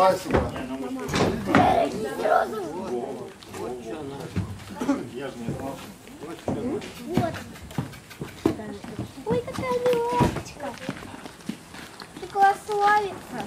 Давай сюда. Я же не знал. Вот. Ой, какая милашечка. Такая славица.